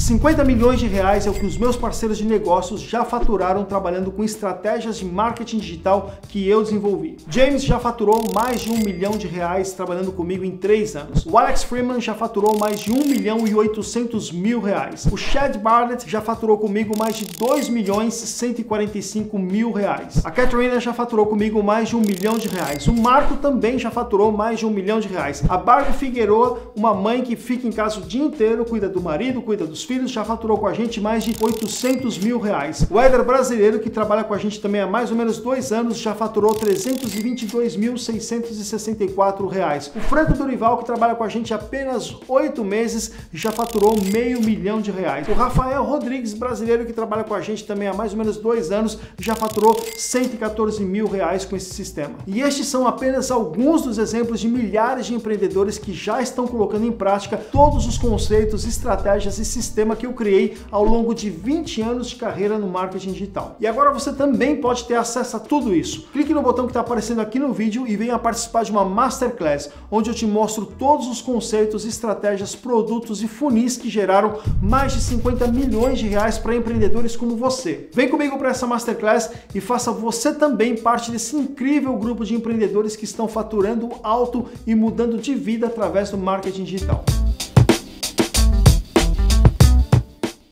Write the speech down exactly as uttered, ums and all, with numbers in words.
cinquenta milhões de reais é o que os meus parceiros de negócios já faturaram trabalhando com estratégias de marketing digital que eu desenvolvi. James já faturou mais de um milhão de reais trabalhando comigo em três anos. O Alex Freeman já faturou mais de um milhão e oitocentos mil reais. O Chad Barnett já faturou comigo mais de dois milhões cento e quarenta e cinco mil reais. A Katrina já faturou comigo mais de um milhão de reais. O Marco também já faturou mais de um milhão de reais. A Barbie Figueroa, uma mãe que fica em casa o dia inteiro, cuida do marido, cuida dos filhos, já faturou com a gente mais de oitocentos mil reais. O Éder brasileiro, que trabalha com a gente também há mais ou menos dois anos, já faturou trezentos e vinte e dois mil seiscentos e sessenta e quatro reais. O Franco Dorival, que trabalha com a gente há apenas oito meses, já faturou meio milhão de reais. O Rafael Rodrigues, brasileiro, que trabalha com a gente também há mais ou menos dois anos, já faturou cento e quatorze mil reais com esse sistema. E estes são apenas alguns dos exemplos de milhares de empreendedores que já estão colocando em prática todos os conceitos, estratégias e sistema que eu criei ao longo de vinte anos de carreira no marketing digital. E agora você também pode ter acesso a tudo isso. Clique no botão que está aparecendo aqui no vídeo e venha participar de uma Masterclass, onde eu te mostro todos os conceitos, estratégias, produtos e funis que geraram mais de cinquenta milhões de reais para empreendedores como você. Vem comigo para essa Masterclass e faça você também parte desse incrível grupo de empreendedores que estão faturando alto e mudando de vida através do marketing digital.